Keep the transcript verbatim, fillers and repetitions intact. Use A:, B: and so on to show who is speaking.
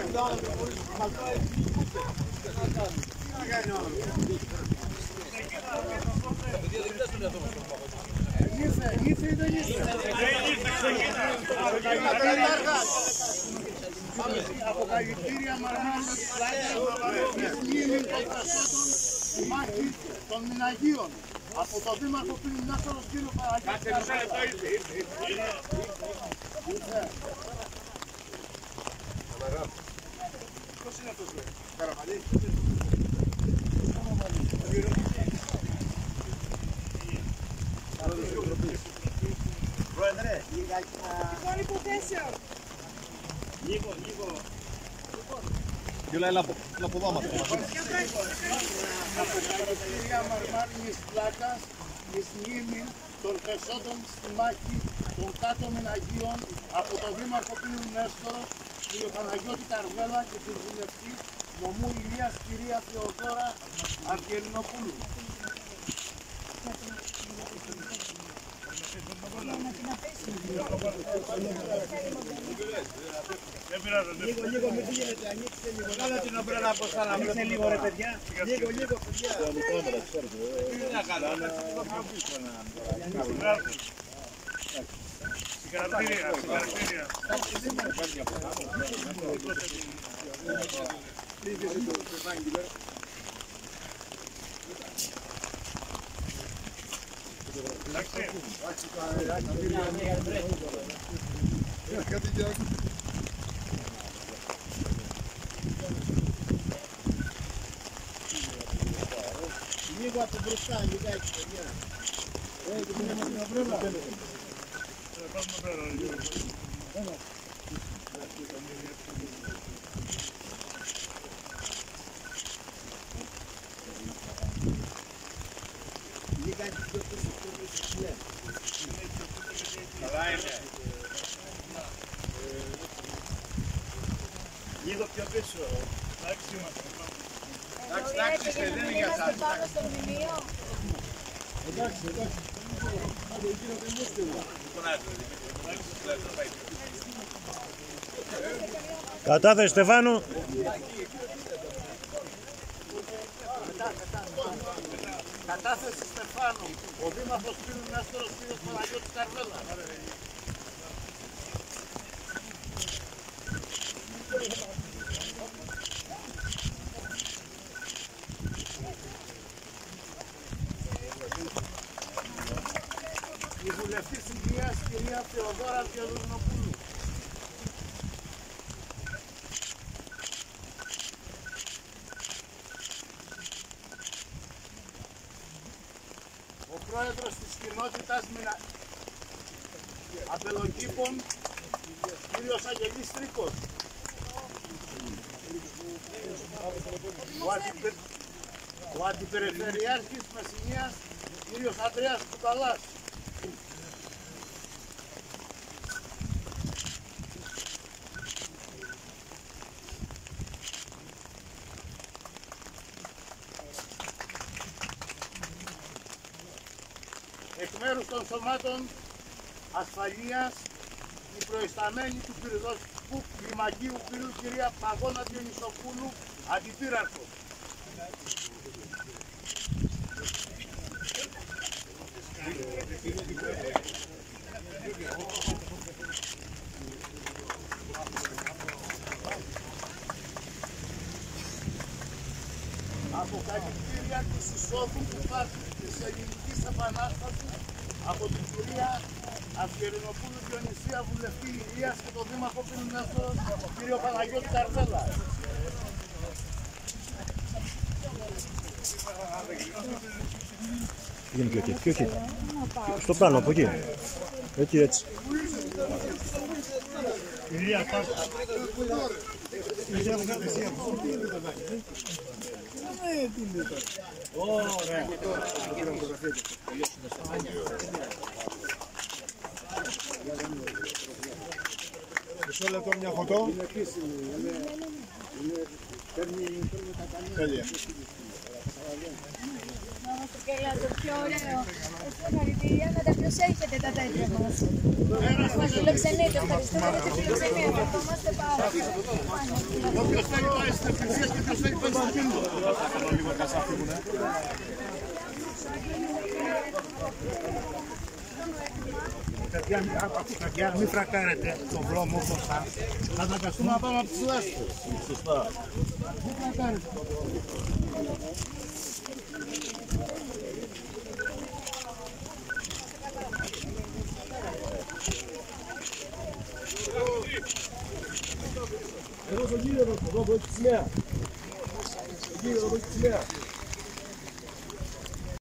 A: Αποκαλυπτήρια Μαρμάνης η μάχη των Μηναγίων από το Δήμαρχο Πυρηνάστορος κύριο Παναγιώτη Ποιος είναι αυτός λέει, Καραμαλή? Πρόεδρε, λιγάκι να... υποθέσεων. Λίγο, λίγο.
B: Γιούλα, έλα από εδώ μας.
A: Αποκαλυπτήρια Μαρμάρινης Πλάκας εις μνήμη των πεσόντων στη μάχη των κάτω Μηναγίων από το Δήμαρχο Πύλου Νέστορο, κύριο Παναγιώτη Καρβέλα και την βουλευτή νομού Ηλίας κυρία Θεοδώρα Αυγερινοπούλου.
C: Λίγο, λίγο, μην φύγετε, ανοίξτε λίγο. Κάλα την ομπρέλα από σ' άλλα, ανοίξτε λίγο ρε παιδιά. Λίγο, λίγο, παιδιά. Τι να κάνω,
D: συγχαρητήρια, συγχαρητήρια.
A: Λίγο από μπροστά, λιγάκι, παιδιά. Ε, και πήγαμε στην ομπρέλα. Λιγάκι πιο πίσω, πιο πίσω, ναι.
D: Καλά είναι.
A: Λίγο πιο πίσω.
D: Εντάξει είμαστε.
A: Εντάξει, εντάξει, δεν είναι για σας. Εντάξει, εντάξει.
B: Κατάθεση Στεφάνου.
A: Κατάθεση Στεφάνου. Ο Δήμαρχος Πύλου Νέστορος κύριος Παναγιώτης Καρβέλα. Η βουλευτής Ηλίας κυρία Θεοδώρα Αυγερινοπούλου. Ο πρόεδρος της κοινότητας Μηνα... Αμπελοκήπων, κύριος Αγγελής Τρίκος. Ο, αντιπε... ο αντιπεριφερειάρχης Μεσσηνίας, κύριος Ανδρέας Κουταλάς. Εκ μέρους των σωμάτων ασφαλείας, η προϊσταμένη του πυροδοτικού κλιμακίου πύλου κυρία Παγώνα Διονυσοπούλου, αντιπύραρχο. Αποκαλυπτήρια της εισόδου του πάρκου της Ελληνικής Επανάστασης από την κυρία Αυγερινοπούλου Διονυσία, βουλευτή Ηλίας και τον Δήμαρχο Πύλου Νέστορος, κύριο Παναγιώτη Καρβέλα.
B: Πήγαινε πιο εκεί, πιο εκεί. Στο πλάνο, από εκεί. Εκεί, έτσι.
D: Ηλία, πάτε.
A: Ωραία.
C: Μισό λεπτό μια φωτό. Τέλεια.
E: Και για το πιο ωραίο. Συγχαρητήρια, να τα προσέχετε τα τέτοια μας. Μας φιλοξενείτε, ευχαριστούμε για τη φιλοξενία. Ευχαριστούμε πάρα πολύ.
A: Όποιος θέλει πάει στην εκκλησία και όποιος θέλει πάει στην πύλη.
C: Παιδιά, μην φρακάρετε τον βρώμο μπροστά.
A: Θα αναγκαστούμε να πάμε από τις λάστες.
C: Σωστά.
A: Μην φρακάρετε τον βρώμο.
B: Εδώ στον κύριο εδώ, εδώ που έχει σημαία. Στον κύριο εδώ που έχει σημαία.